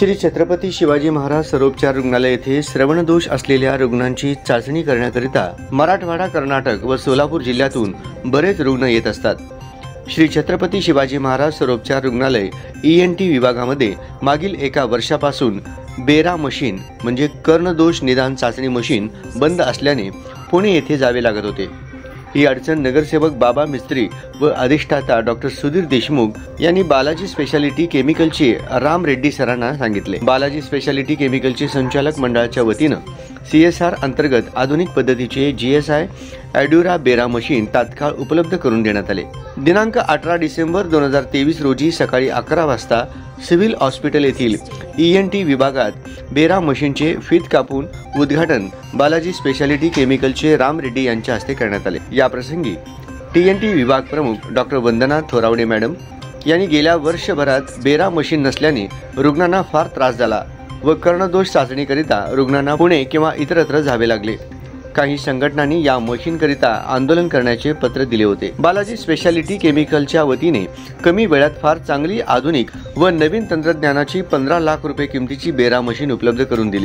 श्री छत्रपती शिवाजी महाराज सर्वोपचार रुग्णालय येथे श्रवणदोष असलेल्या रुग्णांची चाचणी करण्याकरिता मराठवाडा, कर्नाटक व सोलापूर जिल्ह्यातून बरेच रुग्ण येत असतात। श्री छत्रपती शिवाजी महाराज सर्वोपचार रुग्णालय ENT विभागामध्ये मागील एका वर्षापासून बेरा मशीन म्हणजे कर्णदोष निदान चाचणी मशीन बंद असल्याने पुणे येथे जावे लागत होते। ही अडचण नगरसेवक बाबा मिस्त्री व अधिष्ठाता डॉक्टर सुधीर देशमुख यांनी बालाजी स्पेशालिटी केमिकलचे राम रेड्डी सरांना सांगितले। बालाजी स्पेशालिटी केमिकलचे संचालक मंडळाच्या वतीनं CSR अंतर्गत आधुनिक पद्धतीचे GSI ॲड्युरा बेरा मशीन तात्काळ उपलब्ध करून देण्यात आले। दिनांक 18 डिसेंबर 2023 रोजी सकाळी 11 वाजता सिव्हिल हॉस्पिटल येथील ENT विभागात बेरा मशीनचे फीत कापून उद्घाटन बालाजी स्पेशालिटी केमिकलचे राम रेड्डी यांच्या हस्ते करण्यात आले। या प्रसंगी TNT विभाग प्रमुख डॉक्टर वंदना थोरावडे मॅडम यांनी गेल्या वर्षभरात बेरा मशीन नसल्याने रुग्णांना फार त्रास झाला व कर्णदोष चाचणीकरिता रुग्णांना पुणे किंवा इतरत्र जावे लागले। काही संघटनांनी या मशीनकरिता आंदोलन करण्याचे पत्र दिले होते। बालाजी स्पेशालिटी केमिकलच्या वतीने कमी वेळात फार चांगली आधुनिक व नवीन तंत्रज्ञानाची 15 लाख रुपये किमतीची बेरा मशीन उपलब्ध करून दिली।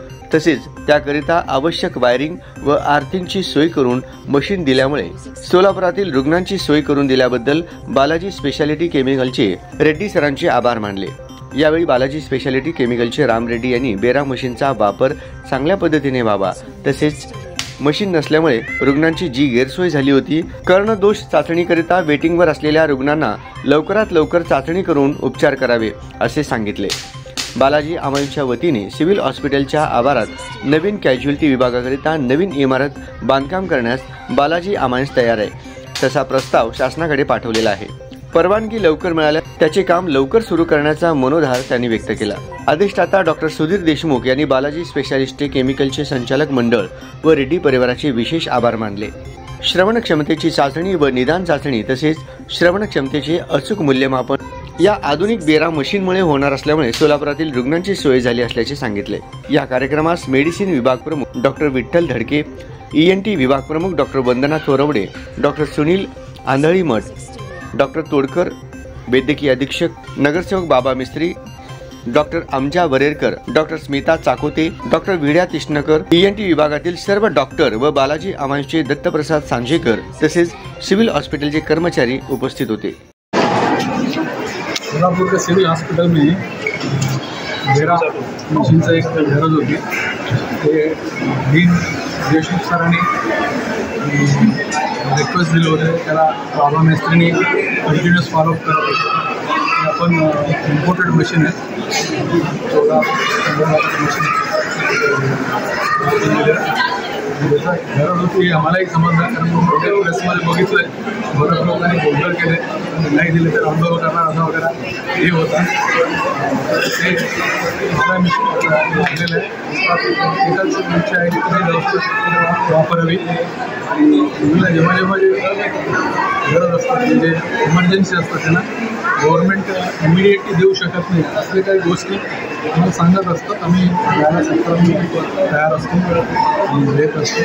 तसेच त्याकरिता आवश्यक वायरिंग व आर्थिंगची सोय करून मशीन दिल्यामुळे सोलापुरातील रुग्णांची सोय करून दिल्याबद्दल बालाजी स्पेशालिटी केमिकलचे रेड्डी सरांचे आभार मानले। यावेळी बालाजी स्पेशालिटी केमिकलचे राम रेड्डी यांनी बेरा मशीनचा वापर चांगल्या पद्धतीने व्हावा, तसेच मशीन नसल्यामुळे रुग्णांची जी गैरसोय झाली होती, कर्णदोष चाचणीकरिता वेटिंगवर असलेल्या रुग्णांना लवकरात लवकर चाचणी करून उपचार करावे असे सांगितले। बालाजी आमांच्या वतीने सिव्हिल हॉस्पिटलच्या आवारात नवीन कॅज्युअल्टी विभागाकरिता नवीन इमारत बांधकाम करण्यास बालाजी आमांस तयार आहे। तसा प्रस्ताव शासनाकडे पाठवलेला आहे। परवानगी लवकर मिळाल्या त्याचे काम लवकर सुरू करण्याचा मनोधार त्यांनी व्यक्त केला। अधिष्ठाता डॉक्टर सुधीर देशमुख यांनी बालाजी स्पेशालिटी केमिकलचे संचालक मंडळ व रेड्डी परिवाराचे विशेष आभार मानले। श्रवण क्षमतेची चाचणी व निदान चाचणी तसेच श्रवण क्षमतेचे अचूक मूल्यमापन या आधुनिक बेरा मशीनमुळे होणार असल्यामुळे सोलापुरातील रुग्णांची सोय झाली असल्याचे सांगितले। या कार्यक्रमास मेडिसिन विभाग प्रमुख डॉक्टर विठ्ठल धडके, ENT विभाग प्रमुख doctor Vandana Thorawade, doctor Sunil Andhalimath, doctor Todkar, वैद्यकीय अधीक्षक नगरसेवक Baba Mistry, doctor Amja Varerkar, doctor Smita Chakote, doctor Vidya Tishnakar, ENT विभागातील सर्व डॉक्टर व बालाजी आमांचे दत्तप्रसाद सांजेकर तसेच सिव्हिल हॉस्पिटलचे कर्मचारी उपस्थित होते। सोलापुर के सिविल हॉस्पिटल में बेरा मशीन से एक गरज होती डीन देशमुख सरांनी रिक्वेस्ट दिले होते त्याला बाबा मेस्त्रींनी कंटिन्यूअस फॉलोअप करत होते। आपण इम्पोर्टेड मशीन आहे 14 मशीन गरज होती आम्हालाही समजलं, कारण मोठ्या प्रेसमध्ये बघितलं आहे बऱ्याच लोकांनी गोंधळ केले, नाही दिले तर आंदोलन करणार असा वगैरे हे होता। ते लागलेलं आहे इतर आहे व्यवस्थित वापरावी आणि जेव्हा जेव्हा गरज असतात म्हणजे इमर्जन्सी असतात त्यांना गव्हर्नमेंट इमिडिएटली देऊ शकत नाही असले काही गोष्टी आम्हाला सांगत असतात। आम्ही याला सत्रांनी तयार असतो देत असतो।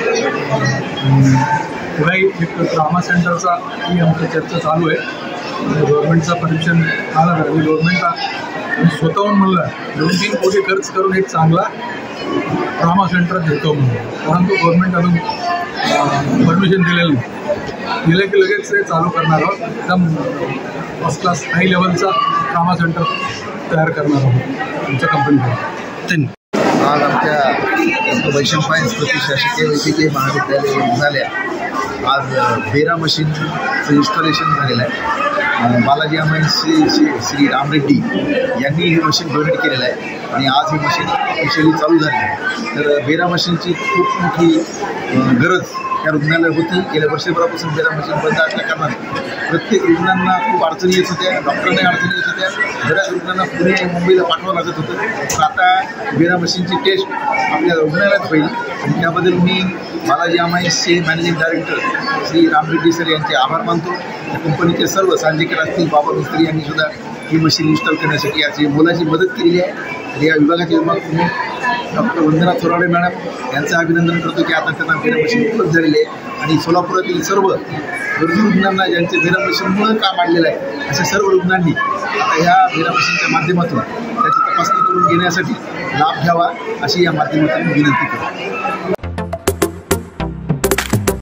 पुढेही एक ट्रॉमा सेंटरचा ही आमची चर्चा चालू आहे। गव्हर्नमेंटचा परमिशन आला तर मी गव्हर्नमेंटला स्वतःहून म्हणलं 2-3 कोटी खर्च करून एक चांगला ट्रॉमा सेंटर देतो म्हणून, परंतु गव्हर्नमेंट अजून परमिशन दिलेलं नाही। दिलं की लगेच ते चालू करणार आहोत, एकदम फर्स्ट क्लास हाय लेवलचा ट्रॉमा सेंटर तयार करणार आहोत आमच्या कंपनीकडे। आज आमच्या वैशंपायन स्मृती शासकीय वैद्यकीय महाविद्यालय रुग्णालयात आज बेरा मशीनचं इन्स्टॉलेशन झालेलं आहे। बालाजी आमांशी श्री राम रेड्डी यांनी ही मशीन डोनेट केलेलं आहे आणि आज ही मशीन ऑफिशियली चालू झाली आहे। तर बेरा मशीनची खूप मोठी गरज या रुग्णालयात होती। गेल्या वर्षभरापासून बेरा मशीन बंद असल्या कारणाने प्रत्येक रुग्णांना खूप अडचणी येत होत्या, डॉक्टरांना अडचणी येत होत्या, बऱ्याच रुग्णांना पुणे मुंबईला पाठवावं लागत होतं। तर आता बेरा मशीनची टेस्ट आपल्या रुग्णालयात होईल आणि त्याबद्दल मी बालाजी आमांचे managing director Shri Ram Reddy sir यांचे आभार मानतो। या कंपनीचे सर्व सांजेकर असतील, बाबा मिस्त्री यांनी सुद्धा ही मशीन इन्स्टॉल करण्यासाठी याची मोलाची मदत केलेली आहे। तर या विभागाचे विभाग प्रमुख डॉक्टर वंदना थोरावडे मॅडम यांचं अभिनंदन करतो की आता त्यांना बेरा मशीन उपलब्ध झालेली आहे आणि सोलापुरातील सर्व गरजू रुग्णांना ज्यांचे बेरा मशीनमुळे काम आणलेलं आहे अशा सर्व रुग्णांनी आता या बेरा मशीनच्या माध्यमातून त्याची तपासणी करून घेण्यासाठी लाभ घ्यावा अशी या माध्यमातून विनंती करतो.